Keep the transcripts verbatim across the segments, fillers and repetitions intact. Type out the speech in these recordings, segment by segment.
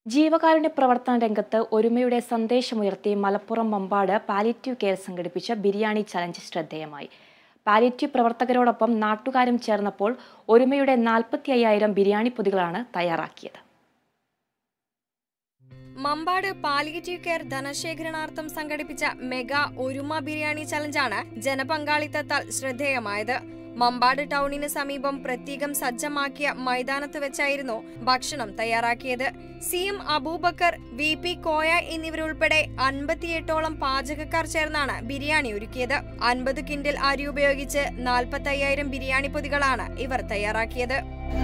ജീവകാരുണ്യ പ്രവർത്തന രംഗത്ത് ഒരുമയുടെ സന്ദേശമുയർത്തി മലപ്പുറം മമ്പാട് പാലിയേറ്റീവ് കെയർ സംഘടിപ്പിച്ച ബിരിയാണി ചലഞ്ച് ശ്രദ്ധേയമായി. പാലിയേറ്റീവ് പ്രവർത്തകരോടൊപ്പം നാട്ടുകാരും ചേർന്നപ്പോൾ ഒരുമയുടെ നാൽപ്പത്തി അയ്യായിരം ബിരിയാണി പൊതികളാണ് തയ്യാറാക്കിയത്. മമ്പാട് പാലിയേറ്റീവ് കെയർ ധനശേഖരണാർത്ഥം സംഘടിപ്പിച്ച മെഗാ ഒരുമ ബിരിയാണി ചലഞ്ചാണ് ജനപങ്കാളിത്തത്താൽ ശ്രദ്ധേയമായത്. മമ്പാട് ടൗണിന് സമീപം പ്രത്യേകം സജ്ജമാക്കിയ മൈതാനത്ത് വെച്ചായിരുന്നു ഭക്ഷണം തയ്യാറാക്കിയത്. C M Aboobacker, V P Koya എന്നിവരുൾപ്പെടെ അൻപത്തിയെട്ടോളം പാചകക്കാർ ചേർന്നാണ് ബിരിയാണി ഒരുക്കിയത്. അൻപത് കിൻഡൽ അരി ഉപയോഗിച്ച് നാൽപ്പത്തി അയ്യായിരം ബിരിയാണി പൊതികളാണ് ഇവർ തയ്യാറാക്കിയത്.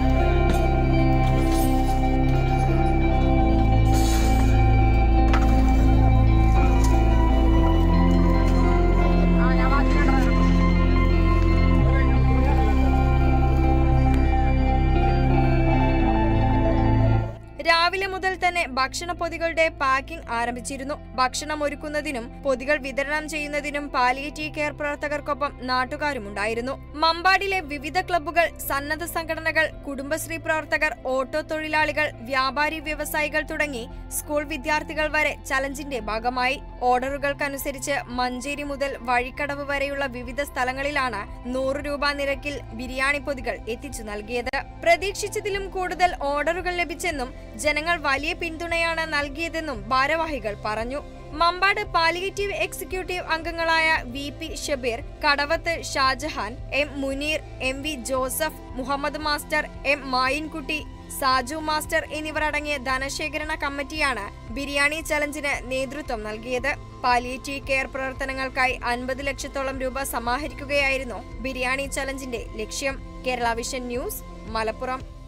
രാവിലെ മുതൽ തന്നെ ഭക്ഷണ പൊതികളുടെ പാക്കിംഗ് ആരംഭിച്ചിരുന്നു. ഭക്ഷണം ഒരുക്കുന്നതിനും പൊതികൾ വിതരണം ചെയ്യുന്നതിനും പാലിയേറ്റീവ് കെയർ പ്രവർത്തകർക്കൊപ്പം നാട്ടുകാരുമുണ്ടായിരുന്നു. മമ്പാടിലെ വിവിധ ക്ലബ്ബുകൾ, സന്നദ്ധ സംഘടനകൾ, കുടുംബശ്രീ പ്രവർത്തകർ, ഓട്ടോ തൊഴിലാളികൾ, വ്യാപാരി വ്യവസായികൾ തുടങ്ങി സ്കൂൾ വിദ്യാർത്ഥികൾ വരെ ചലഞ്ചിന്റെ ഭാഗമായി. ഓർഡറുകൾക്കനുസരിച്ച് മഞ്ചേരി മുതൽ വഴിക്കടവ് വരെയുള്ള വിവിധ സ്ഥലങ്ങളിലാണ് നൂറ് രൂപ നിരക്കിൽ ബിരിയാണി പൊതികൾ എത്തിച്ചു നൽകിയത്. പ്രതീക്ഷിച്ചതിലും കൂടുതൽ ഓർഡറുകൾ ലഭിച്ചെന്നും ജനങ്ങൾ വലിയ പിന്തുണയാണ് നൽകിയതെന്നും ഭാരവാഹികൾ പറഞ്ഞു. മമ്പാട് പാലിയേറ്റീവ് എക്സിക്യൂട്ടീവ് അംഗങ്ങളായ V P Shabeer, Kadavath Shajahan, M Muneer, M V Joseph, Muhammad master, M Mayinkutty, Saju master എന്നിവർ അടങ്ങിയ ധനശേഖരണ കമ്മിറ്റിയാണ് ബിരിയാണി ചലഞ്ചിന് നേതൃത്വം നൽകിയത്. പാലിയേറ്റീവ് കെയർ പ്രവർത്തനങ്ങൾക്കായി അൻപത് ലക്ഷത്തോളം രൂപ സമാഹരിക്കുകയായിരുന്നു ബിരിയാണി ചലഞ്ചിന്റെ ലക്ഷ്യം. Kerala vision news, Malappuram.